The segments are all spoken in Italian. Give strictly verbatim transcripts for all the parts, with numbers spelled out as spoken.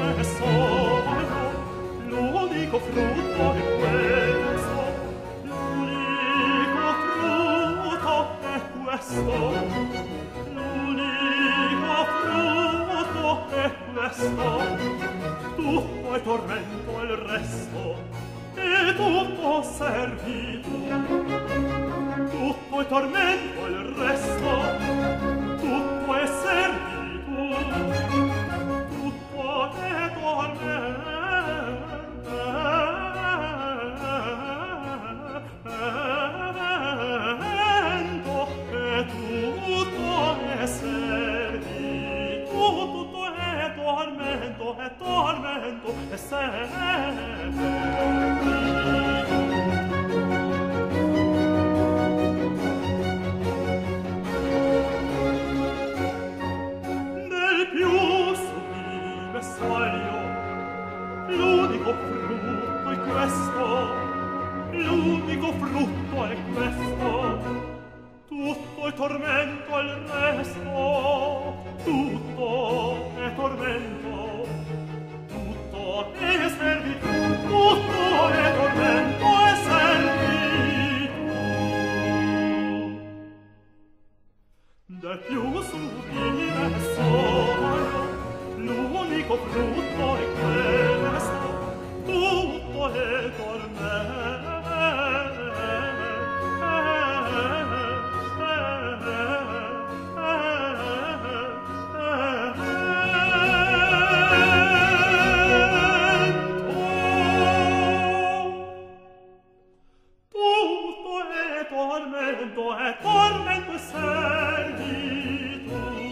è solo, l'unico frutto è questo, l'unico frutto è questo, l'unico frutto è questo, tutto è tormento il resto, e tutto servitù, tutto è tormento il resto, tutto è servitù, tutto è tormento, e tutto è servitù, tutto è tormento, è tormento, è servitù. L'unico frutto è questo, l'unico frutto è questo, tutto è tormento il resto, tutto è tormento, tutto è servitù, tutto è tormento e servitù. Del più sublime sogno, l'unico frutto è questo, tutto è tormento, tutto è tormento, è tormento e servitù.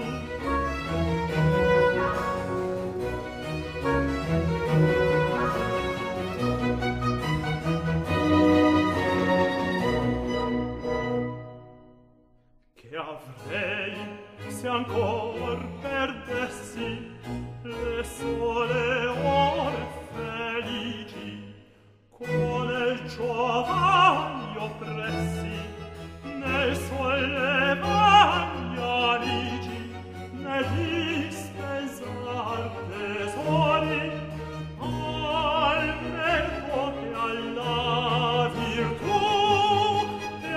Che avrei se ancor perdessi le sole ore felici, quale giovanni oppressi nei suoi levagli amici, negli spesar tesori al merito e alla virtù e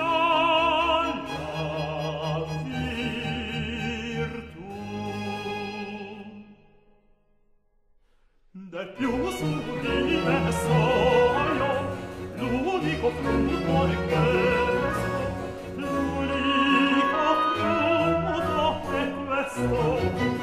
alla virtù. Del più sublime sogno, l'unico frutto è questo, l'unico frutto è questo,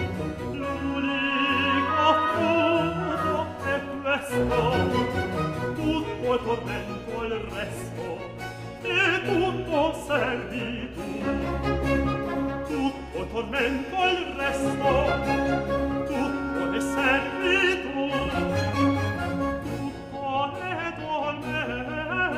l'unico frutto è questo, tutto è tormento il resto, e tutto servitù, tutto è tormento il resto, tutto è servitù, tutto è tormento,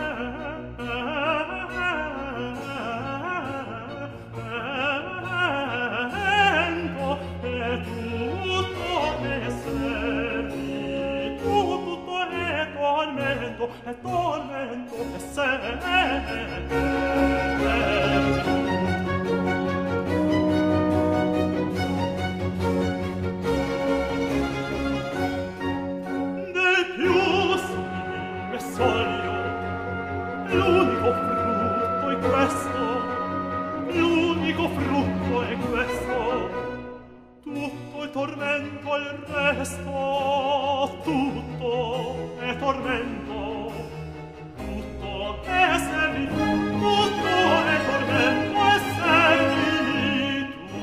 e tutto è servitù, tutto è tormento, è tormento, è servitù. L'unico frutto è questo, l'unico frutto è questo, tutto è tormento il resto, tutto è tormento, tutto è servitù, tutto è tormento e servitù.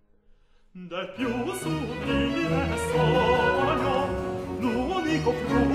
Del più sublime sogno, l'unico frutto